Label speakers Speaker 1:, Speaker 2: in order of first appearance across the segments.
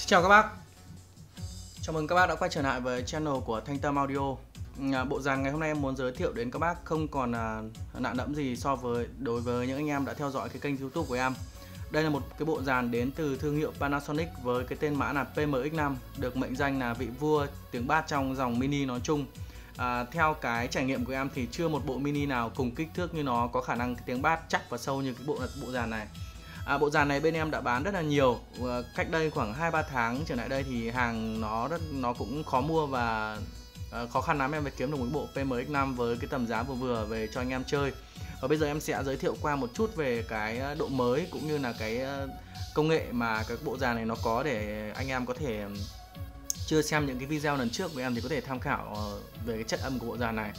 Speaker 1: Chào các bác, chào mừng các bác đã quay trở lại với channel của Thanh Tâm Audio. Bộ dàn ngày hôm nay em muốn giới thiệu đến các bác không còn lạ lẫm gì đối với những anh em đã theo dõi cái kênh YouTube của em. Đây là một cái bộ dàn đến từ thương hiệu Panasonic với cái tên mã là PMX5, được mệnh danh là vị vua tiếng bass trong dòng mini nói chung. Theo cái trải nghiệm của em thì chưa một bộ mini nào cùng kích thước như nó có khả năng cái tiếng bass chắc và sâu như cái bộ dàn này. Bộ dàn này bên em đã bán rất là nhiều. Cách đây khoảng 2-3 tháng trở lại đây thì hàng nó cũng khó mua và khó khăn lắm em phải kiếm được một bộ PMX5 với cái tầm giá vừa vừa về cho anh em chơi. Và bây giờ em sẽ giới thiệu qua một chút về cái độ mới cũng như là cái công nghệ mà cái bộ dàn này nó có, để anh em có thể chưa xem những cái video lần trước của em thì có thể tham khảo về cái chất âm của bộ dàn này.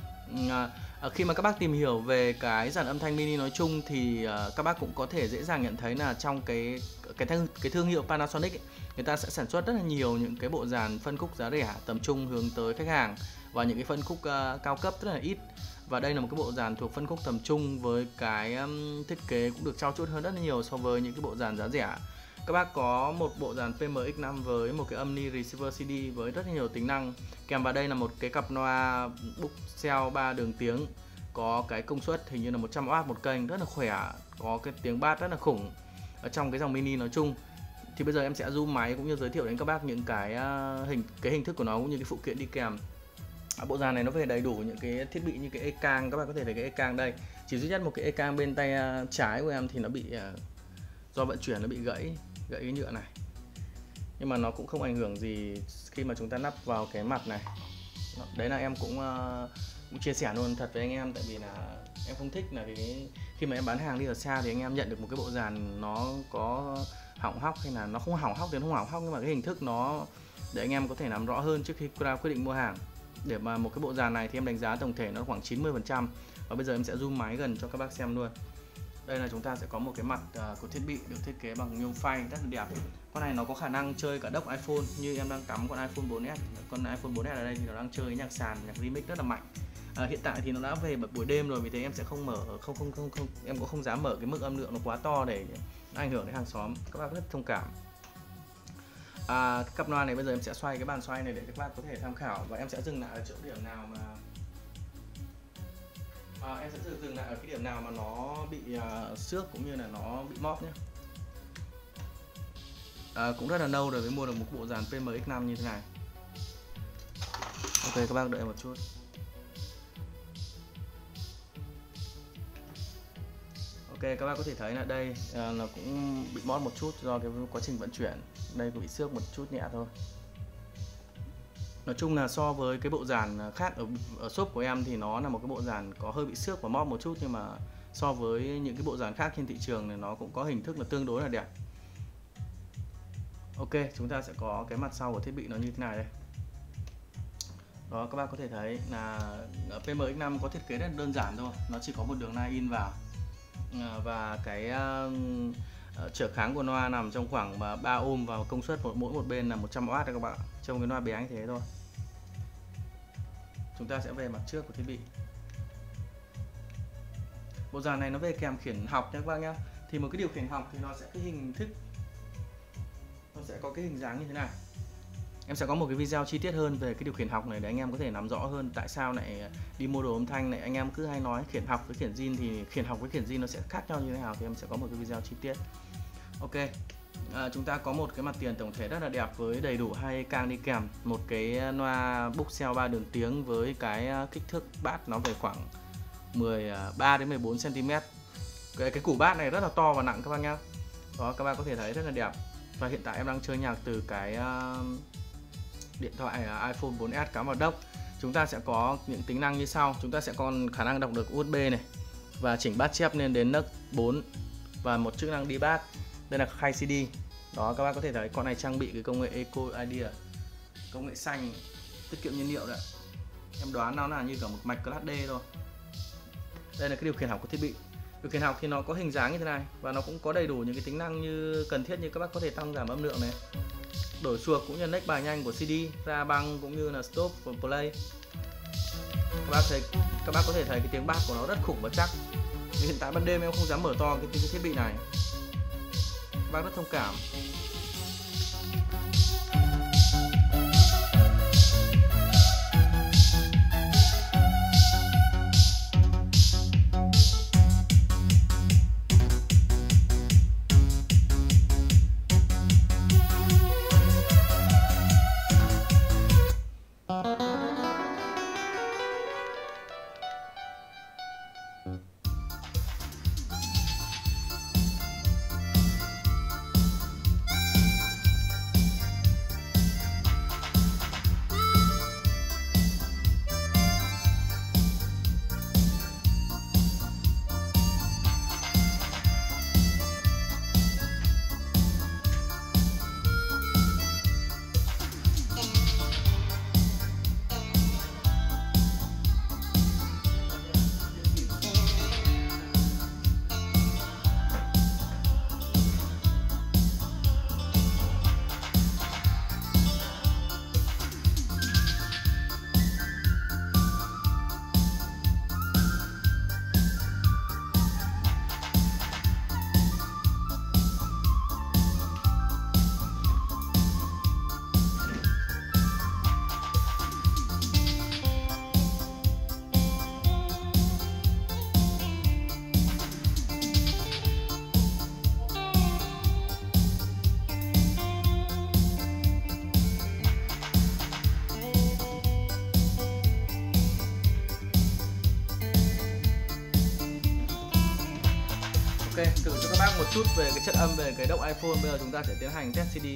Speaker 1: Khi mà các bác tìm hiểu về cái dàn âm thanh mini nói chung thì các bác cũng có thể dễ dàng nhận thấy là trong cái thương hiệu Panasonic ấy, người ta sẽ sản xuất rất là nhiều những cái bộ dàn phân khúc giá rẻ tầm trung hướng tới khách hàng và những cái phân khúc cao cấp rất là ít. Và đây là một cái bộ dàn thuộc phân khúc tầm trung với cái thiết kế cũng được trau chuốt hơn rất là nhiều so với những cái bộ dàn giá rẻ. Các bác có một bộ dàn PMX5 với một cái âm ni receiver CD với rất là nhiều tính năng. Kèm vào đây là một cái cặp loa Boxcell 3 đường tiếng, có cái công suất hình như là 100W một kênh, rất là khỏe, có cái tiếng bass rất là khủng ở trong cái dòng mini nói chung. Thì bây giờ em sẽ zoom máy cũng như giới thiệu đến các bác những cái hình thức của nó cũng như cái phụ kiện đi kèm. Bộ dàn này nó về đầy đủ những cái thiết bị như cái e-cang, các bạn có thể thấy cái e-cang đây. Chỉ duy nhất một cái e-cang bên tay trái của em thì nó bị do vận chuyển nó bị gãy cái nhựa này, nhưng mà nó cũng không ảnh hưởng gì khi mà chúng ta lắp vào cái mặt này. Đấy là em cũng chia sẻ luôn thật với anh em, tại vì là em không thích là khi mà em bán hàng đi ở xa thì anh em nhận được một cái bộ dàn nó có hỏng hóc hay là nó không hỏng hóc đến không hỏng hóc, nhưng mà cái hình thức nó để anh em có thể nắm rõ hơn trước khi ra quyết định mua hàng. Để mà một cái bộ dàn này thì em đánh giá tổng thể nó khoảng 90%. Và bây giờ em sẽ zoom máy gần cho các bác xem luôn. Đây là chúng ta sẽ có một cái mặt của thiết bị được thiết kế bằng nhôm phay rất là đẹp. Con này nó có khả năng chơi cả dock iPhone, như em đang cắm con iPhone 4S. Con iPhone 4S ở đây thì nó đang chơi nhạc sàn, nhạc remix rất là mạnh. Hiện tại thì nó đã về buổi đêm rồi, vì thế em sẽ không mở, em cũng không dám mở cái mức âm lượng nó quá to để nó ảnh hưởng đến hàng xóm. Các bác rất thông cảm. Cặp loa này bây giờ em sẽ xoay cái bàn xoay này để các bác có thể tham khảo, và em sẽ dừng lại ở chỗ điểm nào mà em sẽ dừng lại ở cái điểm nào mà nó bị xước cũng như là nó bị móp nhé. Cũng rất là lâu rồi mới mua được một bộ dàn PMX5 như thế này. Ok, các bác đợi một chút. Ok, các bác có thể thấy là đây là cũng bị móp một chút do cái quá trình vận chuyển. Đây cũng bị xước một chút nhẹ thôi. Nói chung là so với cái bộ dàn khác ở shop của em thì nó là một cái bộ dàn có hơi bị xước và móp một chút, nhưng mà so với những cái bộ dàn khác trên thị trường thì nó cũng có hình thức là tương đối là đẹp. Ok, chúng ta sẽ có cái mặt sau của thiết bị nó như thế này đây. Đó, các bác có thể thấy là PMX5 có thiết kế rất đơn giản thôi, nó chỉ có một đường line in vào và cái trở kháng của loa nằm trong khoảng 3 ohm và công suất mỗi một bên là 100W các bạn, trong cái loa bé như thế thôi. Chúng ta sẽ về mặt trước của thiết bị. Bộ dàn này nó về kèm khiển học nha các bác nhá. Thì một cái điều khiển học thì nó sẽ cái hình thức, nó sẽ có cái hình dáng như thế này. Em sẽ có một cái video chi tiết hơn về cái điều khiển học này để anh em có thể nắm rõ hơn tại sao lại đi mua đồ âm thanh này anh em cứ hay nói khiển học với khiển zin, thì khiển học với khiển zin nó sẽ khác nhau như thế nào thì em sẽ có một cái video chi tiết. Ok, chúng ta có một cái mặt tiền tổng thể rất là đẹp với đầy đủ hai cang đi kèm, một cái loa Boxcell 3 đường tiếng với cái kích thước bass nó về khoảng 13 đến 14 cm. Cái củ bass này rất là to và nặng các bác nhá. Đó, các bác có thể thấy rất là đẹp. Và hiện tại em đang chơi nhạc từ cái điện thoại iPhone 4S cắm vào dock. Chúng ta sẽ có những tính năng như sau. Chúng ta sẽ còn khả năng đọc được USB này và chỉnh bass chép lên đến nấc 4 và một chức năng đi bass. Đây là khay CD. Đó, các bác có thể thấy con này trang bị cái công nghệ Eco Idea, công nghệ xanh, tiết kiệm nhiên liệu đấy. Em đoán nó là như cả một mạch Class D thôi. Đây là cái điều khiển học của thiết bị. Điều khiển học thì nó có hình dáng như thế này và nó cũng có đầy đủ những cái tính năng như cần thiết, như các bác có thể tăng giảm âm lượng này, đổi suộc cũng như next bài nhanh của CD, ra băng cũng như là stop và play. Các bác có thể thấy cái tiếng bass của nó rất khủng và chắc. Hiện tại ban đêm em không dám mở to cái thiết bị này, các bác rất thông cảm. Ok, thử cho các bác một chút về cái chất âm về cái động iPhone. Bây giờ chúng ta sẽ tiến hành test CD.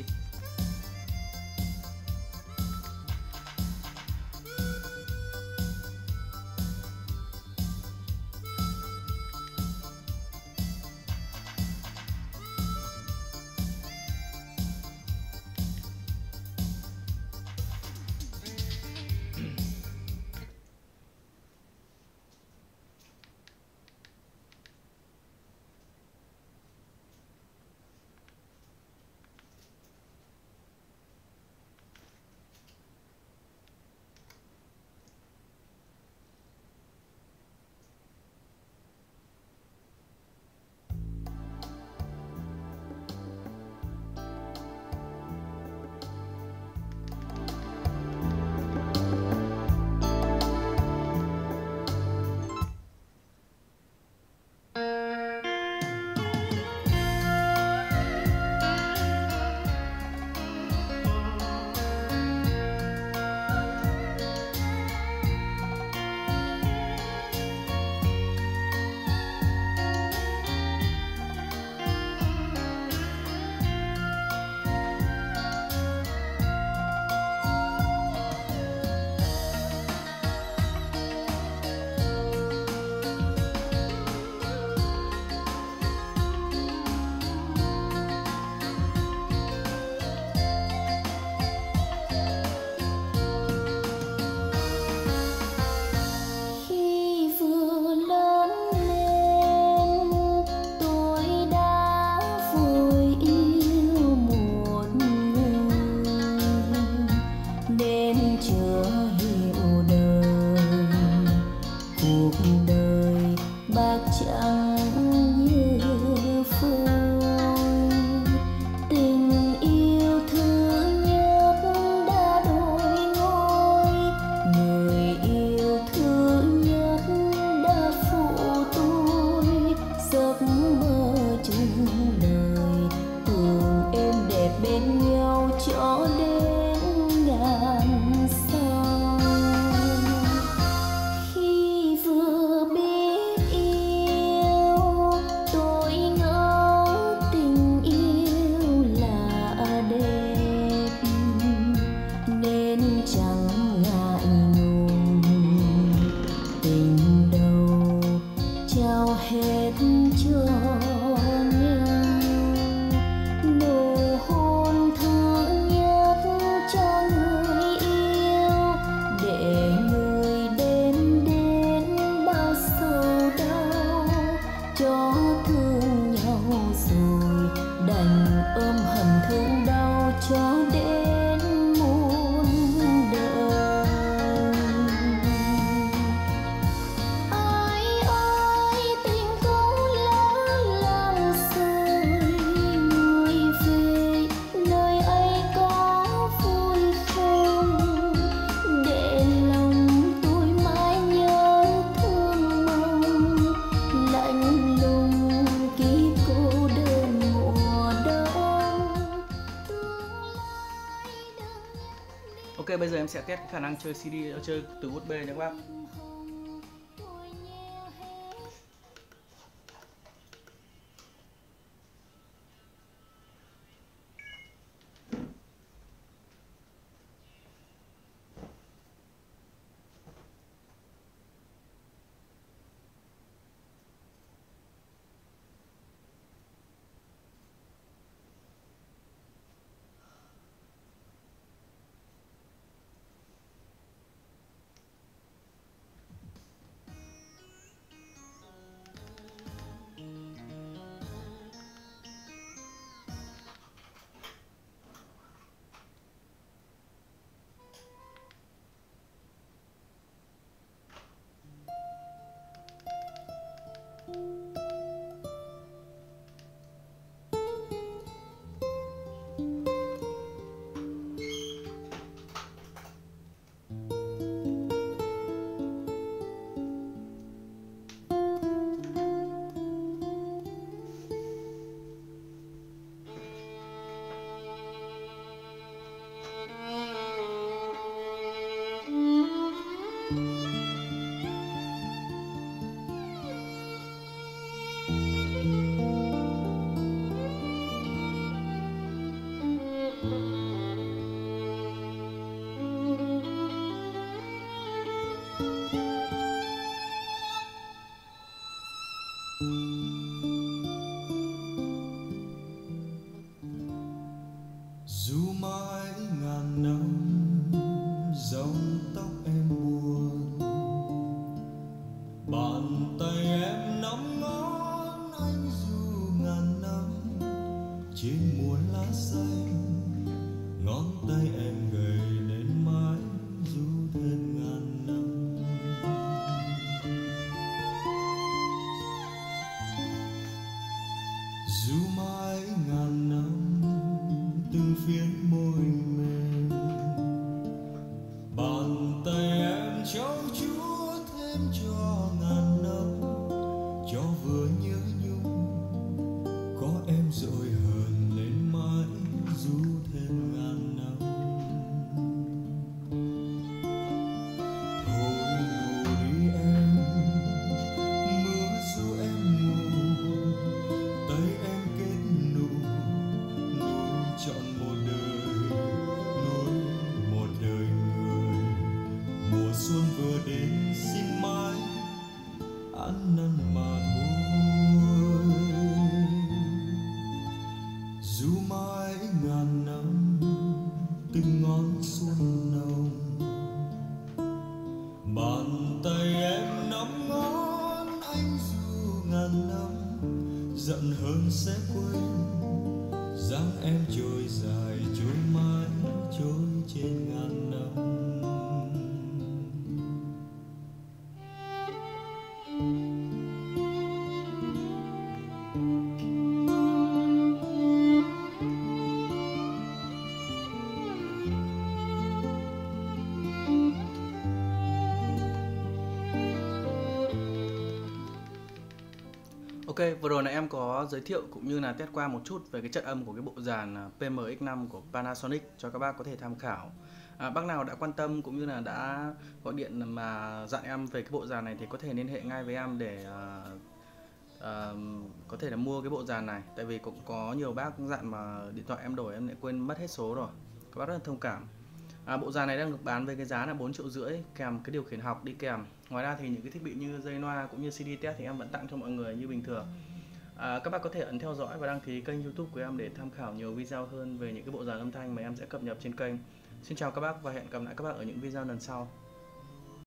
Speaker 1: Ok, bây giờ em sẽ test khả năng chơi CD, chơi từ USB nha các bác.
Speaker 2: xanh, ngón tay em gầy nên mãi dù thêm ngàn năm. Dù mãi ngàn năm từng phiến môi mềm, bàn tay em trau chúa thêm cho ngàn năm, cho vừa nhớ nhung có em dội hờn nên mãi dù thêm ngàn năm. Thôi ngủ đi em, mưa dù em ngủ, tay em kết nụ nối trọn một đời, nối một đời người. Mùa xuân vừa đến xin mãi ăn năn mà thôi. Dù mãi ngàn năm từng ngón xuân nồng, bàn tay em nắm ngón anh dù ngàn năm, giận hơn sẽ quên dáng em trôi dài trôi mãi trôi trên ngàn năm.
Speaker 1: Ok, vừa rồi là em có giới thiệu cũng như là test qua một chút về cái chất âm của cái bộ dàn PMX5 của Panasonic cho các bác có thể tham khảo. Bác nào đã quan tâm cũng như là đã gọi điện mà dặn em về cái bộ dàn này thì có thể liên hệ ngay với em để có thể là mua cái bộ dàn này. Tại vì cũng có nhiều bác dặn mà điện thoại em đổi em lại quên mất hết số rồi. Các bác rất là thông cảm. Bộ dàn này đang được bán với cái giá là 4,5 triệu kèm cái điều khiển học đi kèm. Ngoài ra thì những cái thiết bị như dây loa cũng như CD test thì em vẫn tặng cho mọi người như bình thường. Các bác có thể ấn theo dõi và đăng ký kênh YouTube của em để tham khảo nhiều video hơn về những cái bộ dàn âm thanh mà em sẽ cập nhật trên kênh. Xin chào các bác và hẹn gặp lại các bác ở những video lần sau.